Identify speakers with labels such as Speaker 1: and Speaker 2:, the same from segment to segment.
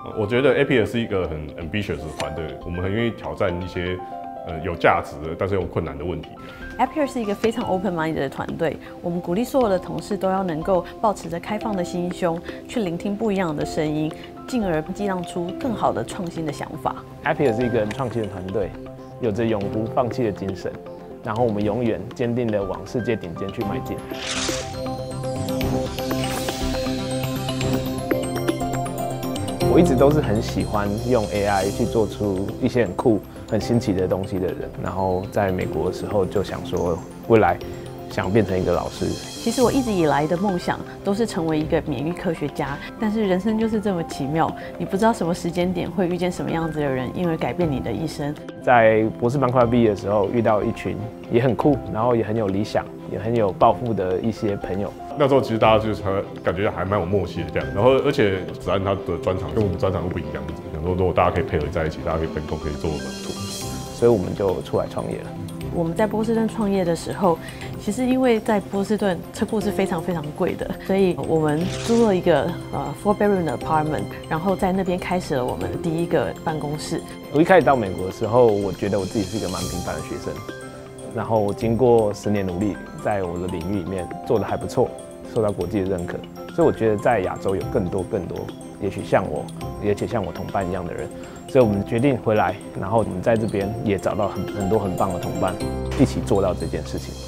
Speaker 1: 我觉得 Appier 是一个很 ambitious 的团队，我们很愿意挑战一些有价值的，但是又困难的问题。
Speaker 2: Appier 是一个非常 open-minded 的团队，我们鼓励所有的同事都要能够保持着开放的心胸，去聆听不一样的声音，进而激荡出更好的创新的想法。
Speaker 3: Appier 是一个很创新的团队，有着永不放弃的精神，然后我们永远坚定地往世界顶尖去迈进。我一直都是很喜欢用 AI 去做出一些很酷、很新奇的东西的人。然后在美国的时候就想说，未来想变成一个老师。
Speaker 2: 其实我一直以来的梦想都是成为一个免疫科学家，但是人生就是这么奇妙，你不知道什么时间点会遇见什么样子的人，因而改变你的一生。
Speaker 3: 在博士班快要毕业的时候，遇到一群也很酷，然后也很有理想、也很有抱负的一些朋友。
Speaker 1: 那时候其实大家就是感觉还蛮有默契的这样，然后而且子安他的专长跟我们专长都不一样，想说如果大家可以配合在一起，大家可以分工，可以做得很多，
Speaker 3: 所以我们就出来创业了。
Speaker 2: 我们在波士顿创业的时候，其实因为在波士顿车库是非常非常贵的，所以我们租了一个4 bedroom 的 apartment， 然后在那边开始了我们的第一个办公室。
Speaker 3: 我一开始到美国的时候，我觉得我自己是一个蛮平凡的学生，然后经过10年努力，在我的领域里面做得还不错，受到国际的认可，所以我觉得在亚洲有更多，也许像我同伴一样的人，所以我们决定回来，然后我们在这边也找到很多很棒的同伴，一起做到这件事情。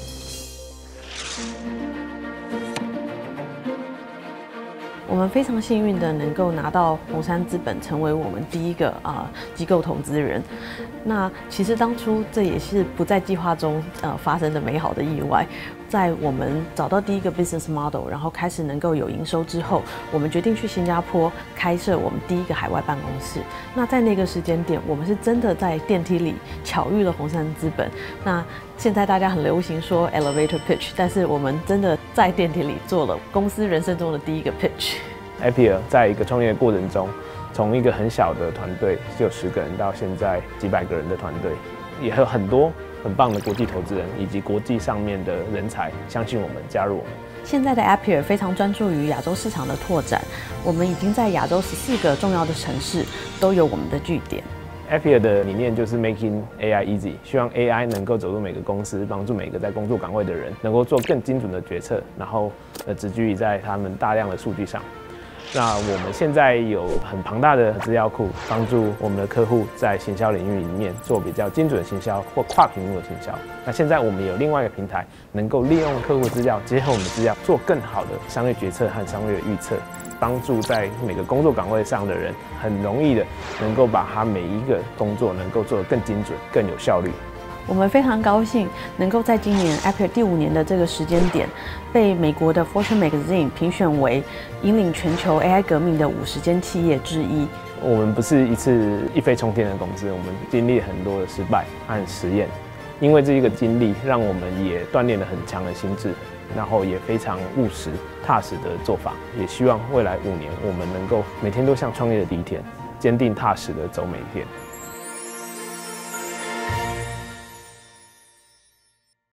Speaker 2: 我们非常幸运的能够拿到红杉资本成为我们第一个机构投资人。那其实当初这也是不在计划中发生的美好的意外。在我们找到第一个 business model， 然后开始能够有营收之后，我们决定去新加坡开设我们第一个海外办公室。那在那个时间点，我们是真的在电梯里巧遇了红杉资本。那现在大家很流行说 elevator pitch， 但是我们真的在电梯里做了公司人生中的第一个 pitch。
Speaker 3: Appier 在一个创业的过程中，从一个很小的团队，只有10个人，到现在几百个人的团队，也有很多很棒的国际投资人以及国际上面的人才相信我们，加入我们。
Speaker 2: 现在的 Appier 非常专注于亚洲市场的拓展，我们已经在亚洲14个重要的城市都有我们的据点。
Speaker 3: Appier 的理念就是 Making AI Easy， 希望 AI 能够走入每个公司，帮助每个在工作岗位的人能够做更精准的决策，然后只居于在他们大量的数据上。那我们现在有很庞大的资料库，帮助我们的客户在行销领域里面做比较精准的行销或跨屏幕的行销。那现在我们有另外一个平台，能够利用客户资料，结合我们资料，做更好的商业决策和商业预测，帮助在每个工作岗位上的人，很容易的能够把他每一个工作能够做得更精准、更有效率。
Speaker 2: 我们非常高兴能够在今年 Appier第5年的这个时间点，被美国的 Fortune Magazine 评选为引领全球 AI 革命的50间企业之一。
Speaker 3: 我们不是一次一飞冲天的公司，我们经历很多的失败和实验，因为这一个经历，让我们也锻炼了很强的心智，然后也非常务实、踏实的做法。也希望未来5年，我们能够每天都像创业的第一天，坚定踏实的走每一天。